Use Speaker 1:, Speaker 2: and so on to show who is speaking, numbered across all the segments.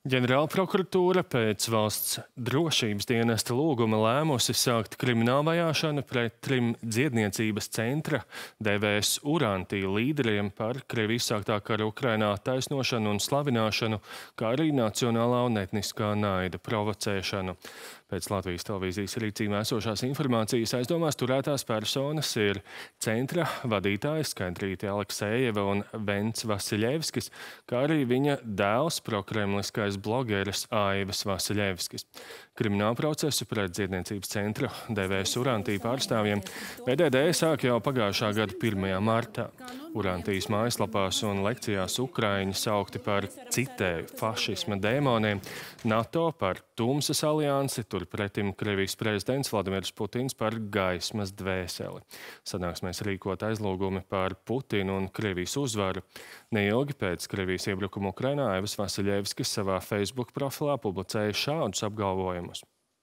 Speaker 1: Ģenerālprokuratūra pēc valsts drošības dienesta lūguma lēmusi sākt kriminālvajāšanu pret 3 dziedniecības centra DVS Urantī līderiem par Krievijas sāktā kara Ukrainā taisnošanu un slavināšanu, kā arī nacionālā un etniskā naida provocēšanu. Pēc Latvijas televīzijas rīcībā esošās informācijas aizdomās turētās personas ir centra vadītājs Skaidrīte Aleksejeva un Vents Vasiļevskis, kā arī viņa dēls prokremliskais blogeris Aivas Vasiļevskis. Kriminālu procesu pret dziedniecības centru DVS Urantī pārstāvjiem PDD sāk jau pagājušā gada 1. martā. Urantīs mājaslapās un lekcijās Ukraiņi saukti par, citēju, fašisma dēmoniem, NATO par tumsas aliansi, turpretim Krievijas prezidents Vladimirs Putins par gaismas dvēseli. Sanāksmēs rīkot aizlūgumi par Putinu un Krievijas uzvaru. Neilgi pēc Krievijas iebrukuma Ukrainā Aivas Vasiļevskis savā Facebook profilā publicēja šādus apgalvojumus.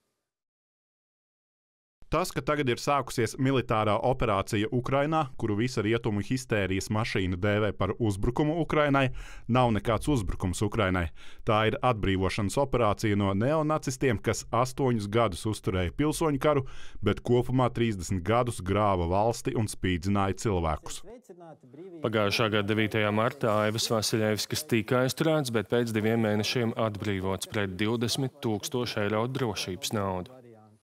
Speaker 2: Tas, ka tagad ir sākusies militārā operācija Ukrainā, kuru visa rietumu histērijas mašīna dēvē par uzbrukumu Ukrainai, nav nekāds uzbrukums Ukrainai. Tā ir atbrīvošanas operācija no neonacistiem, kas 8 gadus uzturēja pilsoņu karu, bet kopumā 30 gadus grāva valsti un spīdzināja cilvēkus.
Speaker 1: Pagājušā gada 9. martā Aivas Vasiļevskis tika aizturēts, bet pēc 2 mēnešiem atbrīvots pret 20 000 eiro drošības naudu.